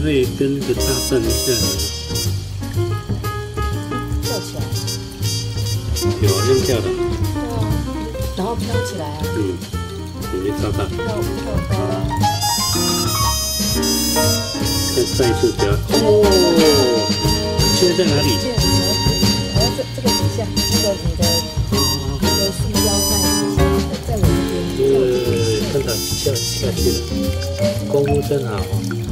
可以跟着大站一下。 跳起来。 有啊，用跳的。 哦，然后飘起来啊。 嗯，你没跳到。 跳高啊。 再上一次跳。哦，现在在哪里？ 好像这个底下，那个你的束腰在我这边。 看到下去了，功夫真好。